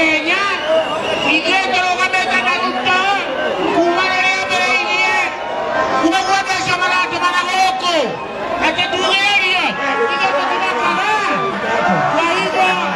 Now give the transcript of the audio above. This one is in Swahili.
Kenya igekero kabeta na gutta kumarere bereinie kunakuendesha malate managoko aketugeria igekero kwa hivyo